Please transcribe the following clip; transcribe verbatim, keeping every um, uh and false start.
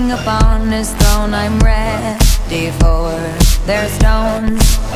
king upon his throne, I'm ready for their stones.